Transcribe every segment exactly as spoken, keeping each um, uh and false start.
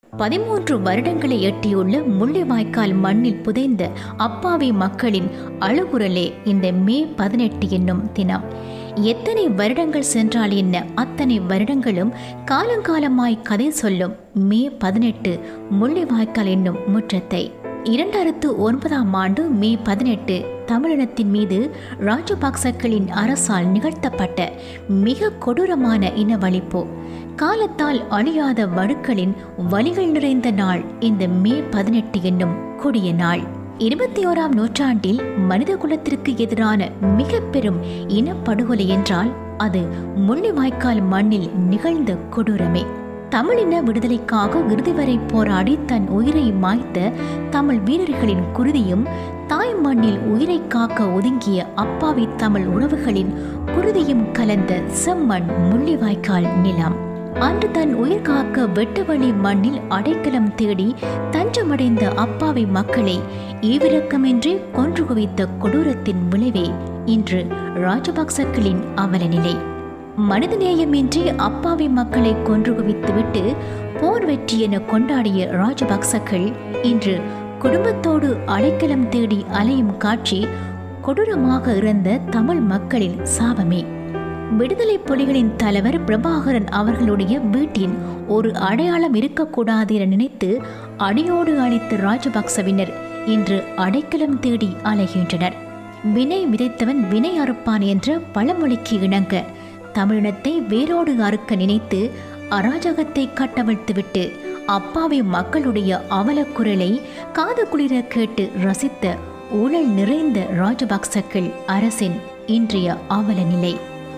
பதிமூன்று வருடங்களை எட்டியுள்ள முள்ளிவாய்க்கால் மண்ணில் புதைந்த அப்பாவி மக்களின் அழுகுரலே இந்த மே பதினெட்டு என்னும் தினம். எத்தனை வருடங்கள் சென்றால் என்ன, அத்தனை வருடங்களும் காலங்காலமாய் கதை சொல்லும் மே பதினெட்டு முள்ளிவாய்க்கால் என்னும் முற்றத்தை. இரண்டாயிரத்து ஒன்பதாம் ஆண்டு மே பதினெட்டு தமிழினத்தின் மீது ராஜபக்சக்களின் அரசால் நிகழ்த்தப்பட்ட மிக கொடூரமான இனவழிப்பு. காலத்தால் அழியாத வடுக்களின் வலிகள் நிறைந்த நாள் இந்த மே பதினெட்டு என்னும் கொடிய நாள். இருபத்தி ஓராம் நூற்றாண்டில் மனித குலத்திற்கு எதிரான மிக பெரும் இனப்படுகொலை என்றால் அது முள்ளிவாய்க்கால் மண்ணில் நிகழ்ந்த கொடூரமே. தமிழின விடுதலைக்காக இறுதி வரை போராடி தன் உயிரை மாய்த்த தமிழ் வீரர்களின் குருதியும், தாய் மண்ணில் உயிரை காக்க ஒதுங்கிய அப்பாவி தமிழ் உறவுகளின் குருதியும் கலந்த செம்மண் முள்ளிவாய்க்கால் நிலம். அன்று தன் உயிர் காக்க வெட்டவெளி மண்ணில் அடைக்கலம் தேடி தஞ்சமடைந்த அப்பாவி மக்களை ஈவிரக்கமின்றி கொன்று குவித்த கொடூரத்தின் விளைவே இன்று ராஜபக்சக்களின் அவல நிலை. மனிதநேயமின்றி அப்பாவி மக்களை கொன்று குவித்துவிட்டு போர் வெற்றி என கொண்டாடிய ராஜபக்சக்கள் இன்று குடும்பத்தோடு அடைக்கலம் தேடி அலையும் காட்சி கொடூரமாக இறந்த தமிழ் மக்களின் சாபமே. விடுதலை புலிகளின் தலைவர் பிரபாகரன் அவர்களுடைய வீட்டின் ஒரு அடையாளம் இருக்கக்கூடாது என நினைத்து அடியோடு அழித்த ராஜபக்சவினர் இன்று அடைக்கலம் தேடி அலைகின்றனர். வினை விதைத்தவன் வினை அறுப்பான் என்ற பழமொழிக்கு இணங்க தமிழினத்தை வேரோடு அறுக்க நினைத்து அராஜகத்தை கட்டவிழ்த்துவிட்டு அப்பாவி மக்களுடைய அவலக்குரலை காது குளிர கேட்டு ரசித்த ஊழல் நிறைந்த ராஜபக்சக்கள் அரசின் இன்றைய அவல நிலை.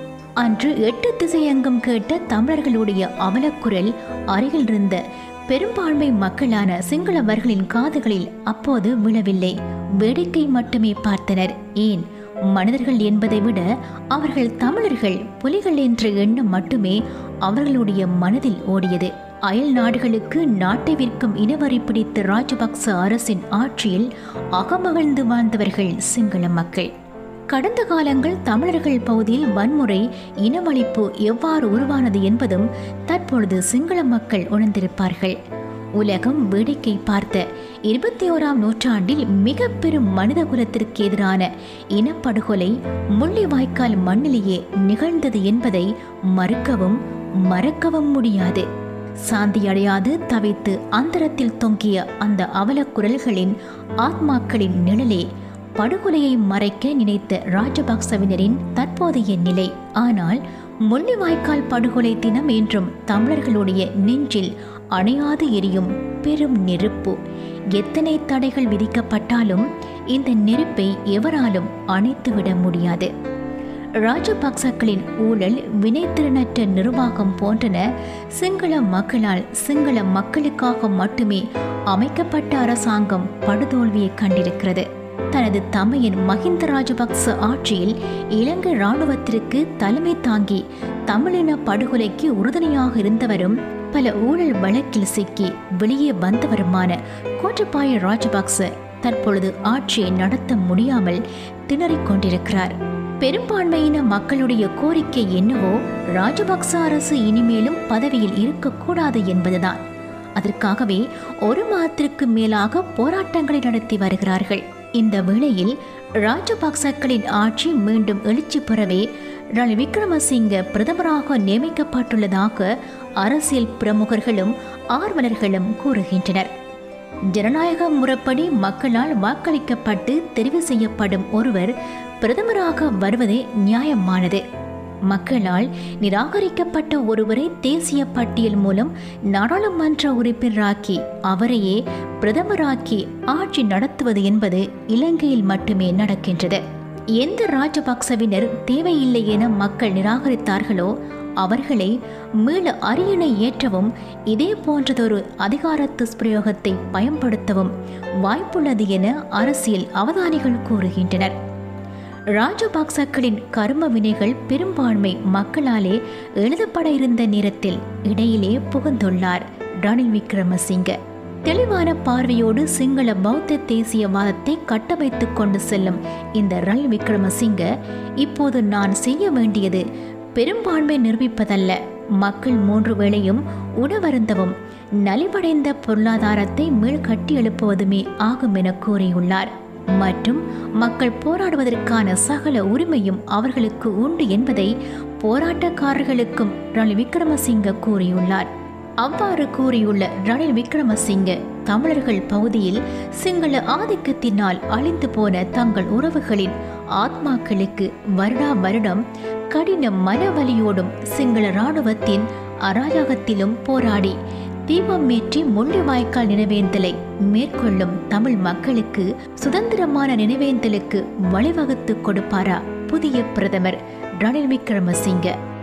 அன்று எட்டு திசையெங்கும் கேட்ட தமிழர்களுடைய அவலக்குரல் அருகில் இருந்த பெரும்பான்மை மக்களான சிங்களவர்களின் காதுகளில் அப்போது விழவில்லை. வேடிக்கை மட்டுமே பார்த்தனர். ஏன், மனிதர்கள் என்பதை விட அவர்கள் தமிழர்கள், புலிகள் என்ற எண்ணம் மட்டுமே அவர்களுடைய மனதில் ஓடியது. அயல் நாடுகளுக்கு நாட்டை விற்கும் இனவரி பிடித்த ராஜபக்ச அரசின் ஆட்சியில் அகமகிழ்ந்து வாழ்ந்தவர்கள் சிங்கள மக்கள். கடந்த காலங்கள் தமிழர்கள் பகுதியில் வன்முறை, இனவழிப்பு எவ்வாறு உருவானது என்பதும் தற்பொழுது சிங்கள மக்கள் உணர்ந்திருப்பார்கள். உலகம் வேடிக்கை பார்த்த இருபத்தி ஓராம் நூற்றாண்டில் மிக பெரும் மனித குலத்திற்கு எதிரான இனப்படுகொலை முள்ளிவாய்க்கால் மண்ணிலேயே நிகழ்ந்தது என்பதை மறுக்கவும் மறக்கவும் முடியாது. சாந்தியடையாது தவித்து அந்தரத்தில் தொங்கிய அந்த அவலக்குரல்களின் ஆத்மாக்களின் நிழலே படுகொலையை மறைக்க நினைத்த ராஜபக்சவினரின் தற்போதைய நிலை. ஆனால் முள்ளிவாய்க்கால் படுகொலை தினம் என்றும் தமிழர்களுடைய நெஞ்சில் அணையாது எரியும் பெரும் நெருப்பு. எத்தனை தடைகள் விதிக்கப்பட்டாலும் இந்த நெருப்பை எவராலும் அணைத்துவிட முடியாது. ராஜபக்சக்களின் ஊழல், வினைத்திறனற்ற நிர்வாகம் போன்றன சிங்கள மக்களால் சிங்கள மக்களுக்காக மட்டுமே அமைக்கப்பட்ட அரசாங்கம் படுதோல்வியை கண்டிருக்கிறது. தனது தமையன் மஹிந்த ராஜபக்ச ஆட்சியில் இலங்கை இராணுவத்திற்கு தலைமை தாங்கி தமிழின படுகொலைக்கு உறுதுணையாக இருந்தவரும் பல ஊழல் வழக்கில் சிக்கி வெளியே வந்தவருமான கோட்டபாய ராஜபக்ச தற்பொழுது ஆட்சியை நடத்த முடியாமல் திணறிக் கொண்டிருக்கிறார். பெரும்பான்மையின மக்களுடைய கோரிக்கை என்னவோ, ராஜபக்ச அரசு இனிமேலும் பதவியில் இருக்கக்கூடாது என்பதுதான். அதற்காகவே ஒரு மாதத்திற்கு மேலாக போராட்டங்களை நடத்தி வருகிறார்கள். இந்த வேளையில் ராஜபக்சக்களின் ஆட்சி மீண்டும் எழுச்சி பெறவே ரணில் விக்ரமசிங்க பிரதமராக நியமிக்கப்பட்டுள்ளதாக அரசியல் பிரமுகர்களும் ஆர்வலர்களும் கூறுகின்றனர். ஜனநாயக முறைப்படி மக்களால் வாக்களிக்கப்பட்டு தெரிவு செய்யப்படும் ஒருவர் பிரதமராக வருவதே நியாயமானது. மக்களால் நிராகரிக்கப்பட்ட ஒருவரை தேசிய பட்டியல் மூலம் நாடாளுமன்ற உறுப்பினராக்கி அவரையே பிரதமராக்கி ஆட்சி நடத்துவது என்பது இலங்கையில் மட்டுமே நடக்கின்றது. எந்த ராஜபக்சவினர் தேவையில்லை என மக்கள் நிராகரித்தார்களோ அவர்களை மீள அரியணை ஏற்றவும் இதே போன்றதொரு அதிகார துஷ்பிரயோகத்தை பயன்படுத்தவும் வாய்ப்புள்ளது என அரசியல் அவதானிகள் கூறுகின்றனர். ராஜபக்சக்களின் கர்ம வினைகள் பெரும்பான்மை மக்களாலே எழுதப்பட இருந்த நேரத்தில் இடையிலே புகுந்துள்ளார் ரணில் விக்ரமசிங்க. தெளிவான பார்வையோடு சிங்கள பௌத்த தேசியவாதத்தை கட்டமைத்துக் கொண்டு செல்லும் இந்த ரணில் விக்ரமசிங்க இப்போது நான் செய்ய வேண்டியது பெரும்பான்மை நிரூபிப்பதல்ல, மக்கள் மூன்று வேளையும் உணவருந்தவும் நலிவடைந்த பொருளாதாரத்தை மீள் கட்டியெழுப்புவதுமே ஆகும் என கூறியுள்ளார். மற்றும் மக்கள் போராடுவதற்கான சகல உரிமையும் அவர்களுக்கு உண்டு என்பதை போராட்டக்காரர்களுக்கும் ரணில் விக்ரமசிங்க கூறியுள்ளார். அவ்வாறு கூறியுள்ள ரணில் விக்ரமசிங்க தமிழர்கள் பகுதியில் சிங்கள ஆதிக்கத்தினால் அழிந்து போன தங்கள் உறவுகளின் ஆத்மாக்களுக்கு வருடா வருடம் கடின மனவலியோடும் சிங்கள இராணுவத்தின் அராஜகத்திலும் போராடி தீபமேற்றி முள்ளிவாய்க்கால் நினைவேந்தலை மேற்கொள்ளும் தமிழ் மக்களுக்கு சுதந்திரமான நினைவேந்தலுக்கு வழிவகுத்து கொடுப்பாரா புதிய பிரதமர் ரணில் விக்ரமசிங்க?